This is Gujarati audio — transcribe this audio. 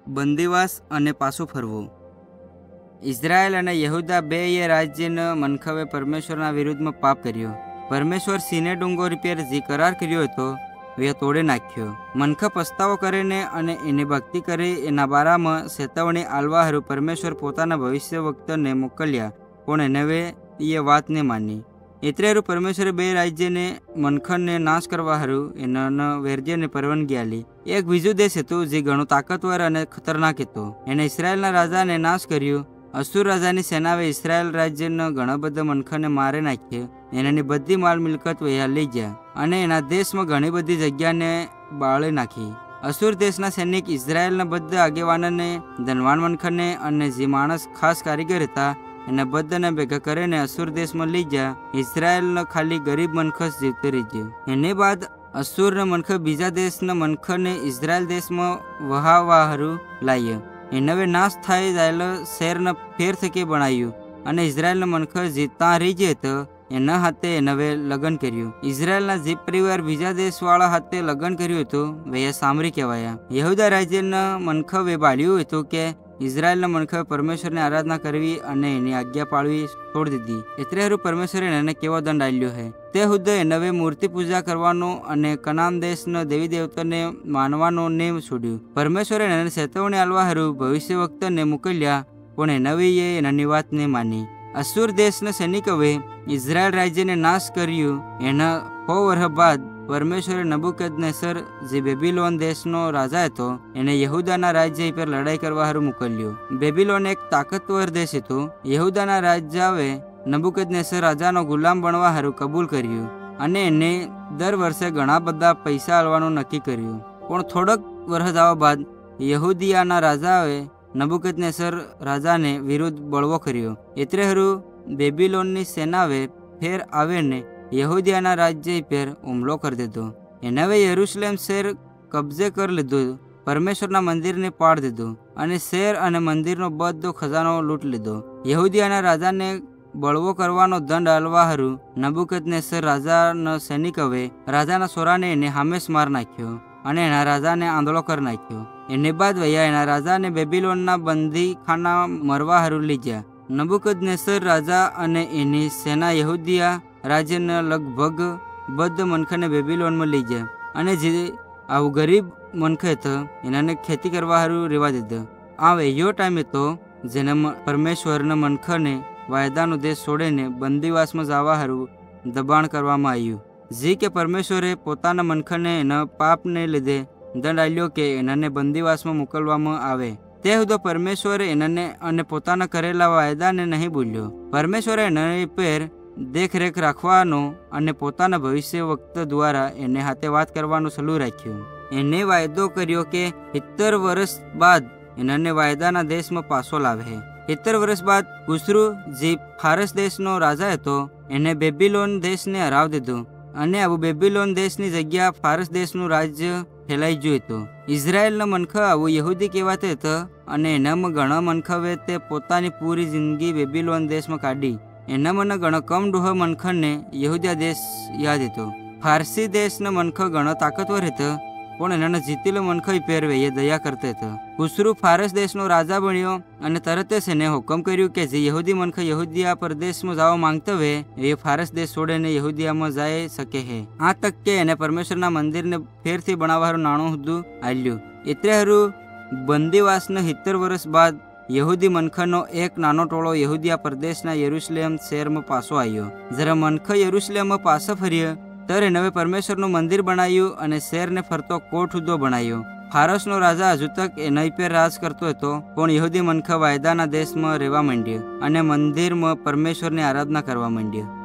બંદીવાસ અને પાછું ફરવું। ઇઝરાયલ અને યહૂદા બેય રાજ્યના મનખવે પરમેશ્વરના વિરુદ્ધમાં પાપ કર્યો। પરમેશ્વર સિને ડુંગર પર જે કરાર કર્યો હતો એ તોડી નાખ્યો। મનખ પસ્તાવો કરીને અને એની ભક્તિ કરી એના બારામાં ચેતવણી આલવા હારું પરમેશ્વર પોતાના ભવિષ્ય વક્તને મોકલ્યા, પણ એને એ વાતને માની। એટલે હારું પરમેશ્વરે બે રાજ્યને મનખને નાશ કરવા હારું એના વેરજેને પરવાનગી આલી। એક બીજું દેશ હતું જે ઘણું તાકતવર અને ખતરનાક હતો। એને ઇસરાયેલના રાજાને નાશ કર્યું। અસુર રાજાની સેનાએ ઇસરાયેલ રાજ્યના ઘણા બધા મનખને મારી નાખ્યા। એનાની બધી માલ મિલકત વયા લઈ ગયા અને એના દેશમાં ઘણી બધી જગ્યાને બાળી નાખી। અસુર દેશના સૈનિક ઇઝરાયેલના બધા આગેવાનોને, ધનવાન મનખને અને જે માણસ ખાસ કારીગર હતા એના બધાને ભેગા કરીને અસુર દેશમાં લઈ ગયા। ઇઝરાયેલનો ખાલી ગરીબ મનખ જીવતો રહી ગયો। એની બાદ અસુરના મનખ બીજા દેશના મનખને ઇઝરાયેલ દેશમાં વહાવા હારું લાવ્યો। એને નાશ થાય જાયેલો શહેરને ફેર થકી બનાવ્યું અને ઇઝરાયેલના મનખ જીતતા રહી ગયા તો એના હાથે એને લગ્ન કર્યું। ઇઝરાયેલના જે પરિવાર બીજા દેશવાળા હાથે લગ્ન કર્યું હતું એ સામરી કહેવાયા। યહૂદા રાજ્યના મનખવે બાળ્યું હતું કે ઇઝરાયેલના મનખવે પરમેશ્વરની આરાધના કરવી અને એની આજ્ઞા પાળવી છોડી દીધી। એટલે હારું પરમેશ્વરે એને કેવો દંડ આપ્યો છે તે હુદ્દે એને મૂર્તિ પૂજા કરવાનો અને કનાન દેશના દેવી દેવતાને માનવાનો નેમ છોડ્યું। પરમેશ્વરે એને ચેતવણી આલવા હારું ભવિષ્ય વક્તને મોકલ્યા, પણ એનવીએ એનાની વાતને માની। અસુર દેશના સૈનિકોએ ઇઝરાયેલ રાજ્યને નાશ કર્યું। એના 100 વર્ષ બાદ પરમેશ્વરે નબુકદનેસર જે બેબીલોન દેશનો રાજા હતો એને યહૂદાના રાજ્ય પર લડાઈ કરવા હારું મોકલ્યો। બેબીલોન એક તાકતવર દેશ હતો। યહૂદાના રાજાએ નબુકદનેસર રાજાનો ગુલામ બનવા હારું કબૂલ કર્યું અને એને દર વર્ષે ઘણા બધા પૈસા આલવાનું નક્કી કર્યું। પણ થોડોક વર્ષ જવા બાદ યહૂદિયાના રાજાએ નબુકદનેસર રાજાને વિરુદ્ધ બળવો કર્યો। એટલે હારું બેબીલોનની સેનાએ ફેર આવીને યહૂદિયાના રાજ્ય પર હુમલો કરી દીધો। એનાવે યરૂશલેમ શહેર કબજે કરી લીધું, પરમેશ્વરના મંદિરને પાડી દીધું અને શહેર અને મંદિરનો બધો ખજાનો લૂંટ લીધો। યહૂદિયાના રાજાને બળવો કરવાનો દંડ આલવા હારું નબુકદનેસર રાજાના સૈનિકોએ રાજાના સોરાને એને હામેશ માર નાખ્યો અને એના રાજાને આંધળો કરી નાખ્યો। એને બાદ વયા એના રાજાને બેબીલોનના બંદીખાના મરવા હારું લઈ ગયા। નબુકદનેસર રાજા અને એની સેના યહૂદિયા રાજ્યના લગભગ બધા મનખને બેબીલોનમાં લઈ ગયા અને જે આવું ગરીબ મનખ હતા એનાને ખેતી કરવા હારું રહેવા દીધા। આ એવો ટાઈમ હતો જેને પરમેશ્વરના મનખને વાયદાનો દેશ છોડીને બંદીવાસમાં જવા હારું દબાણ કરવામાં આવ્યું। જે કે પરમેશ્વરે પોતાના મનખને એના પાપને લીધે દંડ આલ્યો કે એનાને બંદીવાસમાં મોકલવામાં આવે। તે હુદ્દો પરમેશ્વરે એનાને અને પોતાના કરેલા વાયદાને નહીં ભૂલ્યો। પરમેશ્વરે એના પર દેખરેખ રાખવાનો અને પોતાના ભવિષ્ય વક્ત દ્વારા એને હાથે વાત કરવાનું ચાલુ રાખ્યું। એને વાયદો કર્યો કે 70 વર્ષ બાદ એનાને વાયદાના દેશમાં પાછો લાવે। 70 વર્ષ બાદ ખુસરુ જે ફારસ દેશનો રાજા હતો એને બેબીલોન દેશને હરાવી દીધો અને આવું બેબીલોન દેશની જગ્યા ફારસ દેશનું રાજ્ય ફેલાઈ ગયું હતું। ઇઝરાયેલના મનખ આવું યહૂદી કહેવાતા હતા અને એનામાં ઘણા મનખવે તે પોતાની પૂરી જિંદગી બેબીલોન દેશમાં કાઢી। એના મને ઘણો કમ ડોહ મનખને યહૂદિયા દેશ યાદ હતો। ફારસી દેશના મનખ ઘણો તાકતવર હતો, પણ એના જીતેલો મનખ પહેરવે એ દયા કરતા હતા। ખુસરુ ફારસ દેશનો રાજા બન્યો અને તરત જ એને હુકમ કર્યું કે જે યહૂદી મનખ યહૂદિયા પ્રદેશમાં જવા માંગતા હોય એ ફારસ દેશ છોડીને યહૂદિયામાં જઈ શકે છે। આ તક કે એને પરમેશ્વરના મંદિરને ફેરથી બનાવવાનું નાણું હતું આલ્યું। એટલે હારું બંદીવાસના 70 વર્ષ બાદ યહૂદી મનખનો એક નાનો ટોળો યહૂદિયા પ્રદેશના યરૂશલેમ શહેરમાં પાછો આવ્યો। જ્યારે મનખ યરૂશલેમમાં પાછા ફર્યા ત્યારે નવે પરમેશ્વરનું મંદિર બનાવ્યું અને શહેરને ફરતો કોટ હુદ્દો બનાવ્યો। ફારસનો રાજા હજુ તક એના પર રાજ કરતો હતો, પણ યહૂદી મનખ વાયદાના દેશમાં રહેવા માંડ્યો અને મંદિરમાં પરમેશ્વરની આરાધના કરવા માંડ્યો।